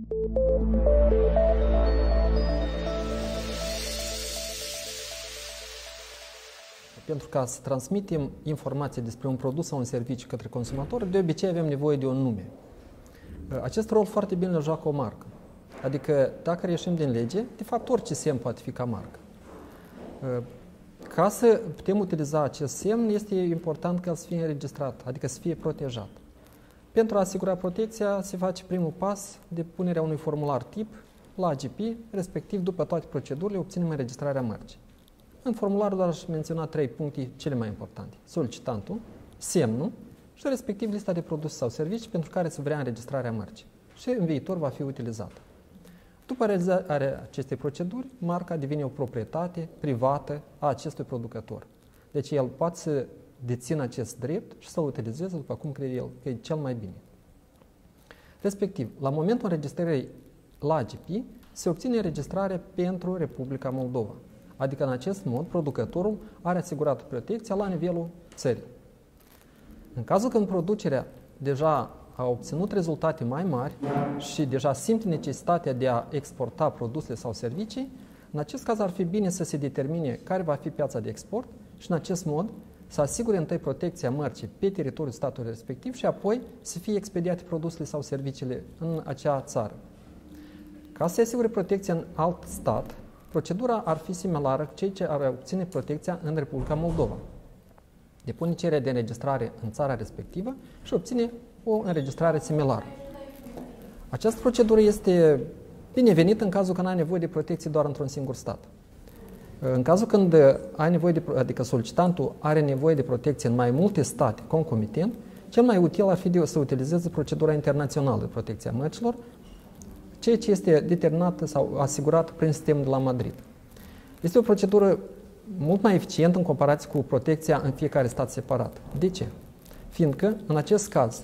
Pentru ca să transmitem informații despre un produs sau un serviciu către consumator, de obicei avem nevoie de un nume. Acest rol foarte bine îl joacă o marcă. Adică, dacă ieșim din lege, de fapt orice semn poate fi ca marcă. Ca să putem utiliza acest semn, este important ca să fie înregistrat, adică să fie protejat. Pentru a asigura protecția, se face primul pas de punerea unui formular tip la AGP, respectiv, după toate procedurile, obținem înregistrarea mărcii. În formular doar aș menționa 3 puncte cele mai importante. Solicitantul, semnul și respectiv lista de produse sau servicii pentru care se vrea înregistrarea mărcii și în viitor va fi utilizată. După realizarea acestei proceduri, marca devine o proprietate privată a acestui producător. Deci el poate să dețină acest drept și să-l utilizeze după cum crede el că e cel mai bine. Respectiv, la momentul înregistrării la AGP, se obține înregistrare pentru Republica Moldova. Adică în acest mod, producătorul are asigurată protecția la nivelul țării. În cazul când producerea deja a obținut rezultate mai mari și deja simte necesitatea de a exporta produse sau servicii, în acest caz ar fi bine să se determine care va fi piața de export și în acest mod să asigure întâi protecția mărcii pe teritoriul statului respectiv și apoi să fie expediate produsele sau serviciile în acea țară. Ca să se asigure protecția în alt stat, procedura ar fi similară cu cei ce ar obține protecția în Republica Moldova. Depune cererea de înregistrare în țara respectivă și obține o înregistrare similară. Această procedură este binevenită în cazul când ai nevoie de protecție doar într-un singur stat. În cazul când ai nevoie adică solicitantul are nevoie de protecție în mai multe state concomitent, cel mai util ar fi să utilizeze procedura internațională de protecție a mărcilor, ceea ce este determinată sau asigurată prin sistemul de la Madrid. Este o procedură mult mai eficientă în comparație cu protecția în fiecare stat separat. De ce? Fiindcă, în acest caz,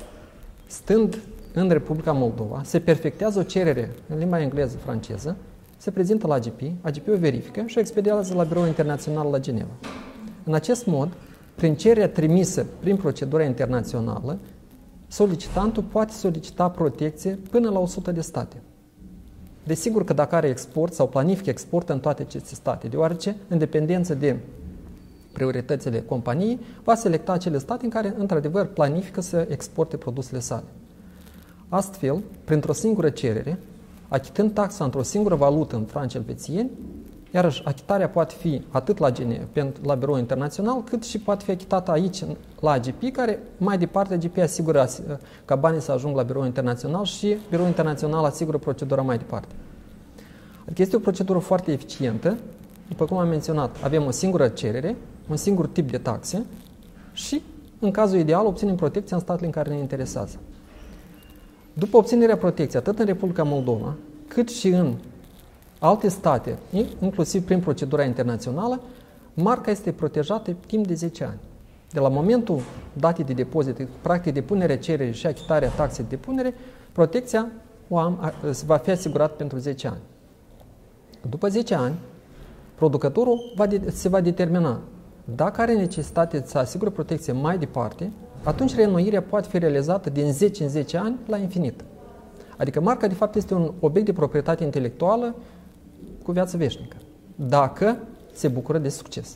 stând în Republica Moldova, se perfectează o cerere în limba engleză-franceză, se prezintă la AGP, AGP o verifică și o expediază la Biroul Internațional la Geneva. În acest mod, prin cererea trimisă prin procedura internațională, solicitantul poate solicita protecție până la 100 de state. Desigur că dacă are export sau planifică export în toate aceste state, deoarece, în dependență de prioritățile companiei, va selecta acele state în care, într-adevăr, planifică să exporte produsele sale. Astfel, printr-o singură cerere, achitând taxa într-o singură valută în franci elvețieni, iarăși achitarea poate fi atât la Biroul Internațional, cât și poate fi achitată aici, la AGP, care mai departe AGP asigură ca banii să ajung la Biroul Internațional și Biroul Internațional asigură procedura mai departe. Adică este o procedură foarte eficientă. După cum am menționat, avem o singură cerere, un singur tip de taxe și, în cazul ideal, obținem protecția în statele în care ne interesează. După obținerea protecției, atât în Republica Moldova, cât și în alte state, inclusiv prin procedura internațională, marca este protejată timp de 10 ani. De la momentul datei de depozit, practic depunerea cererii și achitarea taxei de depunere, protecția va fi asigurată pentru 10 ani. După 10 ani, producătorul se va determina dacă are necesitate să asigure protecție mai departe, atunci reînnoirea poate fi realizată din 10 în 10 ani la infinit. Adică marca, de fapt, este un obiect de proprietate intelectuală cu viață veșnică, dacă se bucură de succes.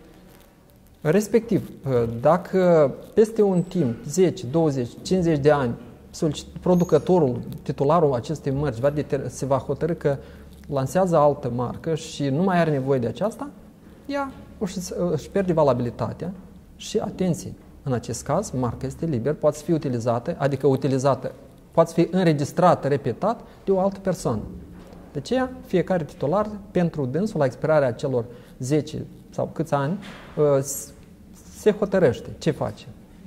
Respectiv, dacă peste un timp, 10, 20, 50 de ani, producătorul, titularul acestei mărci se va hotărî că lansează altă marcă și nu mai are nevoie de aceasta, ea își pierde valabilitatea și, atenție, în acest caz, marca este liberă, poate fi utilizată, poate fi înregistrată, repetat, de o altă persoană. De aceea, fiecare titular, pentru dânsul, la expirarea celor 10 sau câți ani, se hotărăște ce face.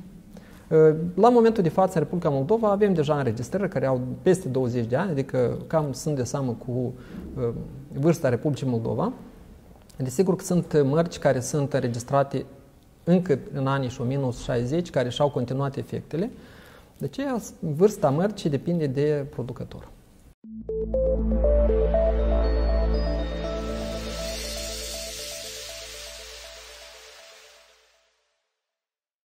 La momentul de față, în Republica Moldova, avem deja înregistrări care au peste 20 de ani, adică cam sunt de seamă cu vârsta Republicii Moldova. Desigur că sunt mărci care sunt înregistrate încă în anii 1960, care și-au continuat efectele. De aceea, vârsta mărcii depinde de producător.